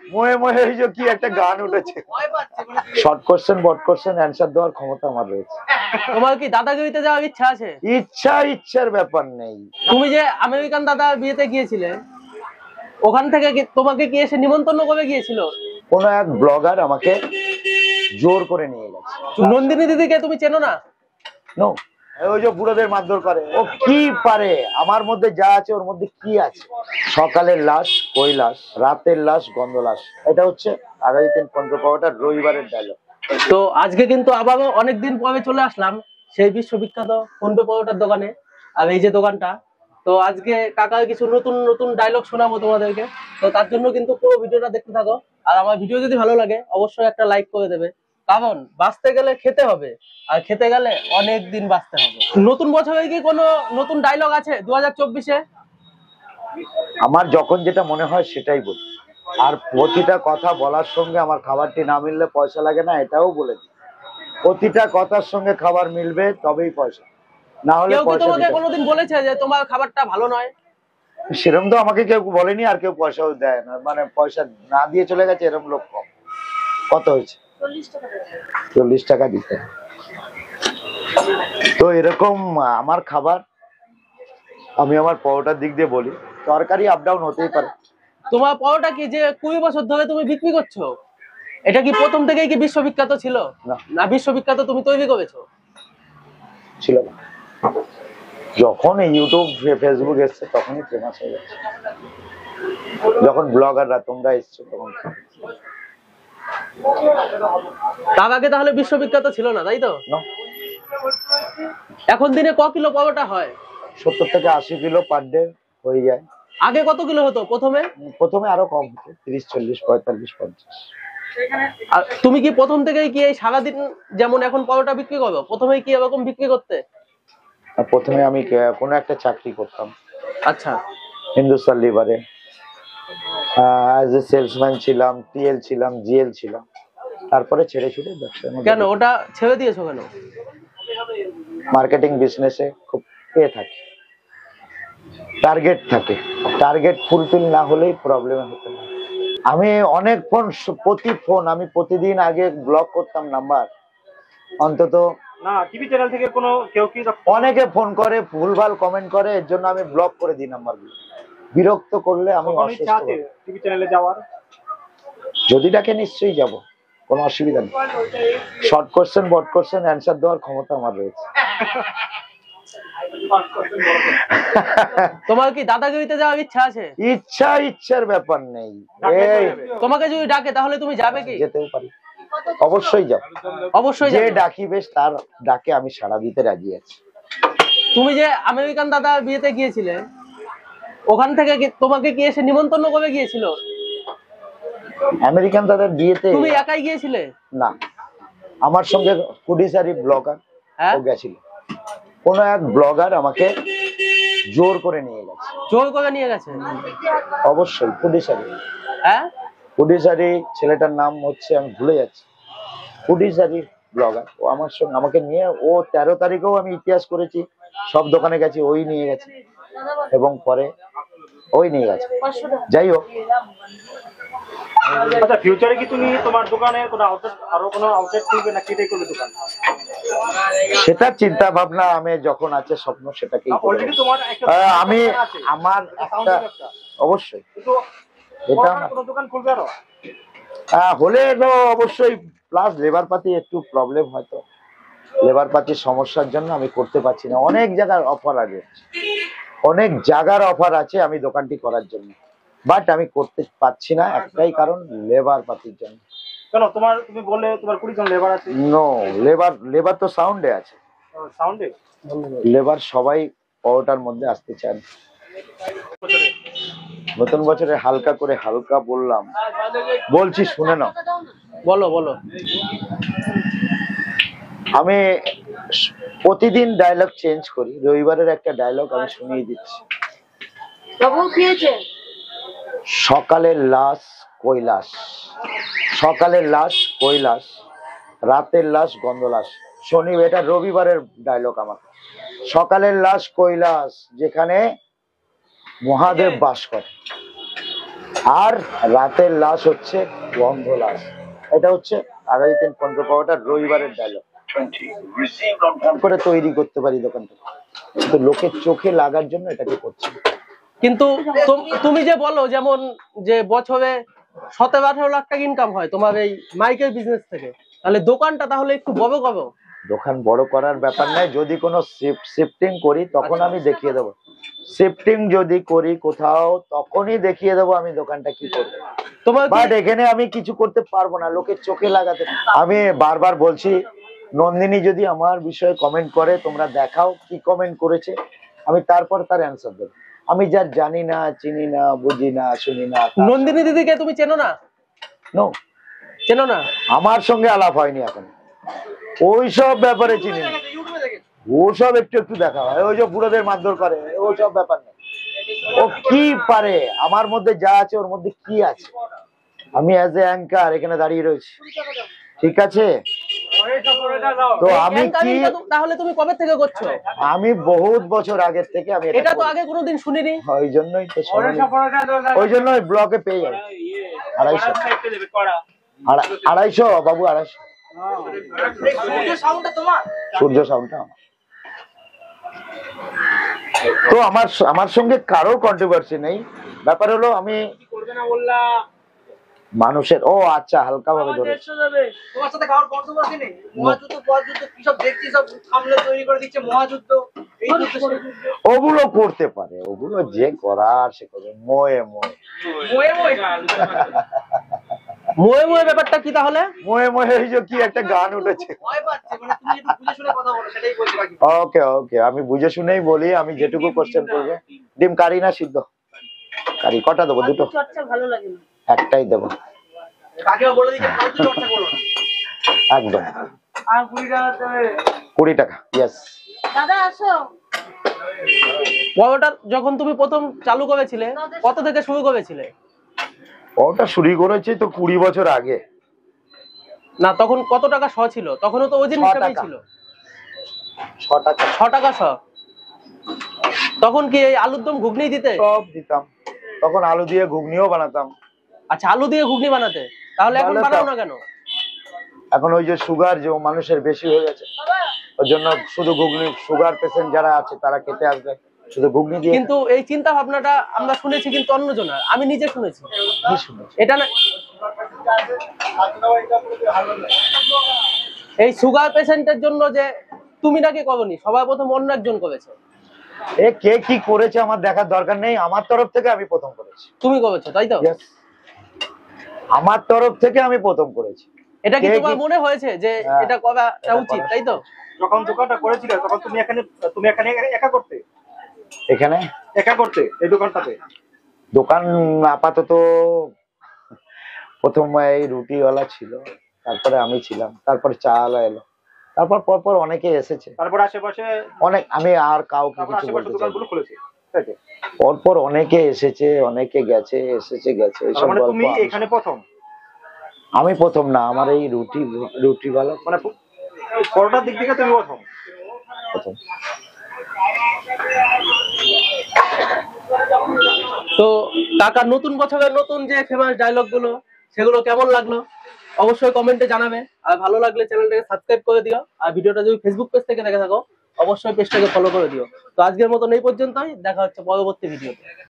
ময়ে ময়ে এই যে কি একটা গান উঠেছে, short question but question answer দেওয়ার ক্ষমতা আমার রয়েছে। তোমার কি দাদাগিরিতে যাওয়ার ইচ্ছা আছে? ইচ্ছার ব্যাপার নেই। তুমি যে আমেরিকান দাদা বিয়েতে গিয়েছিলে, ওখান থেকে তোমাকে কি এসে নিমন্ত্রণ করে গিয়েছিল? কোন এক ব্লগার আমাকে জোর করে নিয়ে গেছে। নন্দিনী দিদিকে তুমি চেনো না? নো। ওই যে বুড়োদের মারধর করে, ও কি পারে? আমার মধ্যে যা আছে ওর মধ্যে কি আছে? সকালের লাশ কৈলাস, রাতের লাশ গন্ধলাস, এটা হচ্ছে আগামী 3-15 পাওয়াটা রবিবারের ডায়লগ। তো আজকে কিন্তু আবারও অনেকদিন পরে চলে আসলাম সেই বিশ্ববিখ্যাত ফোনপে পরোটার দোকানে। আর এই যে দোকানটা, তো আজকে কাকার কিছু নতুন নতুন ডায়লগ শোনাবো তোমাদেরকে। তো তার জন্য কিন্তু পুরো ভিডিওটা দেখতে থাকো। আর আমার ভিডিও যদি ভালো লাগে অবশ্যই একটা লাইক করে দেবে, কারণ বাঁচতে গেলে খেতে হবে, আর খেতে গেলে অনেক দিন বাঁচতে হবে। নতুন বছরে কি কোনো নতুন ডায়লগ আছে 2024-এ? আমার যখন যেটা মনে হয় সেটাই বলি, আর প্রতিটা কথা বলার সঙ্গে আমার খাবারটি না মিললে পয়সা লাগে না, এটাও বলে দিই। প্রতিটা কথার সঙ্গে খাবার মিলবে তবেই পয়সা, না হলে কেউ কি পয়সা তোমাকে দিতে। কোনোদিন বলেছে যে তোমার খাবারটা ভালো নয়? সেরকম তো আমাকে কেউ বলেনি, আর কেউ পয়সাও দেয় না, মানে পয়সা না দিয়ে চলে গেছে এরকম লোক কম। কত হয়েছে? 40 টাকা দিতে। তো এরকম আমার খাবার, আমি আমার পরোটার দিক দিয়ে বলি, তরকারি আপ ডাউন হতেই পারে। তোমার পরোটা কি যে 20 বছর ধরে তুমি বিক্রি করছো, এটা কি প্রথম থেকেই কি বিশ্ববিখ্যাত ছিল? না, না বিশ্ববিখ্যাত তুমি তৈরি করেছো? ছিল না। যখন ইউটিউব ফেসবুক এসছে তখনই ফেমাস হয়ে গেছে, যখন ব্লগাররা তোমরা এসছো তখন। তার আগে তাহলে বিশ্ববিখ্যাত ছিল না, তাই তো? না। এখন দিনে ক কিলো পরোটা হয়? 70 থেকে 80 কিলো পার ডে হয়ে যায়। আগে কত কিলো হতো প্রথমে? প্রথমে আরো কম হতো, 30, 40, 45, 50। আর তুমি কি প্রথম থেকেই কি এই সারাদিন যেমন এখন পরোটা বিক্রি করো, প্রথমেই কি এরকম বিক্রি করতে? প্রথমে আমি কোনো একটা চাকরি করতাম। আচ্ছা। হিন্দুস্তান লিভারে অ্যাজ এ সেলসম্যান ছিলাম, টিএল ছিলাম, জিএল ছিলাম। তারপরে ছেড়ে ছুড়ে ব্যবসার মধ্যে। কেন ওটা ছেড়ে দিয়েছো কেন? মার্কেটিং বিজনেসে খুব থাকে, টার্গেট থাকে, টার্গেট ফুলফিল না হলেই প্রবলেম হতে পারে। আমি অনেক ফোন আমি প্রতিদিন আগে ব্লক করতাম নাম্বার, অন্তত না টিভি চ্যানেল থেকে কোনো কেউ কি অনেকে ফোন করে ভুলভাল কমেন্ট করে, এর জন্য আমি ব্লক করে দিই নাম্বারগুলো। বিরক্ত করলে আমি অসুস্থ হই। টিভি চ্যানেলে যাওয়ার যদি ডাকে নিশ্চয়ই যাব, কোনো অসুবিধা নেই। Short question but question answer দেওয়ার ক্ষমতা আমার রয়েছে। তোমার কি দাদাগিরিতে যাওয়ার ইচ্ছা আছে? ইচ্ছার ব্যাপার নেই। তোমাকে যদি ডাকে তাহলে তুমি যাবে কি? যেতেও পারি, অবশ্যই যাব। অবশ্যই যে যাবে। ডাকি বেশ তার ডাকে আমি সাড়া দিতে রাজি আছি। তুমি যে আমেরিকান দাদা বিয়েতে গিয়েছিলে, ওখান থেকে তোমাকে কি এসে নিমন্ত্রণ করে গিয়েছিল? আমেরিকান দাদার বিয়েতে তুমি একাই গিয়েছিলে? না, আমার সঙ্গে ফুডিসারি ব্লগার ও গেছিল। কোন এক ব্লগার আমাকে জোর করে নিয়ে গেছে। জোর করে নিয়ে গেছে? অবশ্যই ফুডিসারি। হ্যাঁ, ফুডিসারি ছেলেটার নাম হচ্ছে, আমি ভুলে যাচ্ছি, ফুডিসারি ব্লগার। ও আমার সঙ্গে আমাকে নিয়ে, ও 13 তারিখেও আমি ইতিহাস করেছি, সব দোকানে গেছি, ওই নিয়ে গেছে, এবং পরে ওই নিয়ে গেছে। যাই হোক, আচ্ছা ফিউচারে কি তুমি তোমার দোকানে কোনো আউটলেট, আরো কোনো আউটলেট খুলবে নাকি এটাই করবে দোকান? সেটা চিন্তা ভাবনা আমি যখন আছে স্বপ্ন সেটাকেই অলরেডি তোমার একটা আমি আমার একটা অবশ্যই এটা কোনো দোকান খুলবে আরো? হলে তো অবশ্যই, প্লাস লেবার পাতি একটু প্রবলেম, হয়তো লেবার পাতির সমস্যার জন্য আমি করতে পারছি না। অনেক জায়গার অফার আছে, অনেক জায়গার অফার আছে আমি দোকানটি করার জন্য, বাট আমি করতে পারছি না, একটাই কারণ, লেবার পাতির জন্য। কেন তুমি বললে তোমার 20 জন লেবার আছে? নো, লেবার তো সাউন্ডে আছে। সাউন্ডে লেবার সবাই পরোটার মধ্যে আসতে চান। নতুন বছরে হালকা করে হালকা বললাম, বলছি শুনে নাও। বলো বলো। আমি প্রতিদিন ডায়লগ চেঞ্জ করি, রবিবারের একটা ডায়লগ আমি শুনিয়ে দিচ্ছি। সকালের লাশ কৈলাস, সকালের লাশ কৈলাস, রাতের লাশ গন্ধলাস। শনি, এটা রবিবারের ডায়লগ আমার। সকালের লাশ কৈলাস, যেখানে মহাদেব বাস করে, আর রাতের লাশ হচ্ছে গন্ধ লাশ। এটা হচ্ছে 2.5-3-15 পাওয়াটার রবিবারের ডায়লগ করে তৈরি করতে পারি দোকানটা, কিন্তু লোকের চোখে লাগার জন্য এটাকে করছি। কিন্তু তুমি যে বলো যেমন যে বছরে 17-18 লাখ টাকা ইনকাম হয় তোমার এই মাইকের বিজনেস থেকে, তাহলে দোকানটা তাহলে একটু বড় করো। দোকান বড় করার ব্যাপার নাই, যদি কোনো শিফটিং করি তখন আমি দেখিয়ে দেবো। শিফটিং যদি করি কোথাও তখনই দেখিয়ে দেবো আমি দোকানটা কি করবো। তোমার বাট এখানে আমি কিছু করতে পারবো না, লোকের চোখে লাগাতে। আমি বারবার বলছি, নন্দিনী যদি আমার বিষয়ে কমেন্ট করে তোমরা দেখাও কি কমেন্ট করেছে, আমি তারপর তার অ্যান্সার দেবো। আমি যার জানি না, চিনি না, বুঝি না, শুনি না। নন্দিনী দিদিকে তুমি চেনো না? নো, চেনো না? আমার সঙ্গে আলাপ হয়নি এখন, ওইসব ব্যাপারে চিনি না। ওসব একটু একটু দেখা হয়, ওই যে বুড়োদের মারধর করে ওসব ব্যাপার নেই। ও কি পারে, আমার মধ্যে যা আছে ওর মধ্যে কি আছে। আমি অ্যাজ এ অ্যাঙ্কার এখানে দাঁড়িয়ে রয়েছি, ঠিক আছে? তো আমি কি, তাহলে তুমি কবে থেকে করছো? আমি বহুত বছর আগের থেকে আমি এটা তো আগে কোনোদিন শুনিনি। ওই জন্যই তো ওই জন্যই ব্লকে পেয়ে যাই 250 250 বাবু, 250। সূর্য সাউন্ডটা তো আমার সঙ্গে কারো কন্ট্রোভার্সি নেই। ব্যাপার হলো আমি মানুষের, ও আচ্ছা, হালকা ভাবে ধরে তোমার সাথে কারোর কন্ট্রোভার্সি নেই। মহাযুদ্ধ ফহাযুদ্ধ কি সব দেখছি, সব সামনে তৈরি করে দিচ্ছে মহাযুদ্ধ, এই যুদ্ধ সেই যুদ্ধ। ওগুলো করতে পারে, ওগুলো যে করার সে করবে। মোয়ে মোয়ে মোয়ে মোয়ে মোয়ে মোয়ে ব্যাপারটা কি তাহলে? মোয়ে মোয়ে এই যে কি একটা গান উঠেছে। ভয় পাচ্ছে, মানে তুমি একটু বুঝে শুনে কথা বলো, সেটাই বলছি বাকি। ওকে ওকে, আমি বুঝে শুনেই বলি। আমি যেটুকু কোশ্চেন করবে, ডিম কারি না সিদ্ধ কারি, কটা দেবো? দুটো? চর্চা ভালো লাগে না, একটাই দেবো কাকিমা বলে দিচ্ছে ফালতু চর্চা করো না। একদম। আর 20 টাকা দেবে। 20 টাকা, ইয়েস। দাদা আসো। পরোটা যখন তুমি প্রথম চালু করেছিলে কত থেকে শুরু করেছিলে? ওটা শুরু করেছি তো 20 বছর আগে। না, তখন কত টাকা শ ছিল? তখনও তো ওজন 6 হিসেবেই টাকা। ছিল। 6 টাকা 6 টাকা শ। তখন কি এই আলুর দম ঘুগনি দিতে? সব দিতাম, তখন আলু দিয়ে ঘুগনিও বানাতাম। আচ্ছা, আলু দিয়ে ঘুগনি বানাতে, তাহলে এখন বানাও না কেন? এখন ওই যে সুগার যে মানুষের বেশি হয়ে গেছে, ওর জন্য শুধু ঘুগনি, সুগার পেশেন্ট যারা আছে তারা খেতে আসবে শুধু ঘুগনি দিয়ে। কিন্তু এই চিন্তা ভাবনাটা আমরা শুনেছি কিন্তু অন্যজনের, আমি নিজে শুনেছি। কি শুনেছি? এটা না, এই সুগার পেশেন্টের জন্য যে তুমি নাকি করনি, সবার প্রথম অন্য একজন করেছে। এ কে কি করেছে আমার দেখার দরকার নেই, আমার তরফ থেকে আমি প্রথম করেছি। তুমি করেছো তাই তো? Yes, আমার তরফ থেকে আমি প্রথম করেছি। এটা কি কে তোমার কি- মনে হয়েছে যে হ্যাঁ, এটা করা এটা উচিত, করা তাই তো? যখন দোকানটা করেছিলে তখন তুমি এখানে একা করতে, এখানে একা করতে এই দোকানটাতে? দোকান আপাতত প্রথম এই রুটিওয়ালা ছিল, তারপরে আমি ছিলাম, তারপর চাওয়ালা এলো, তারপর পরপর অনেকে এসেছে, তারপর আশেপাশে, অনেক। আমি আর কাউকে তারপর কিছু আশেপাশে বলতে চাই দোকানগুলো না। খুলেছে, তাই তো? পরপর অনেকে এসেছে, অনেকে গেছে, এসেছে গেছে, তার এইসব মানে গল্প তুমি আমি- এখানে প্রথম? আমি প্রথম না, আমার এই রুটিওয়ালা মানে পরোটার দিক থেকে তুমি প্রথম? প্রথম। তো কাকার নতুন বছরের নতুন যে ফেমাস ডায়লগ গুলো, সেগুলো কেমন লাগলো অবশ্যই কমেন্টে জানাবে। আর ভালো লাগলে চ্যানেলটাকে সাবস্ক্রাইব করে দিও। আর ভিডিওটা যদি ফেসবুক পেজ থেকে দেখে থাকো অবশ্যই পেজটাকে ফলো করে দিও। তো আজকের মতন এই পর্যন্তই, দেখা হচ্ছে পরবর্তী ভিডিওতে।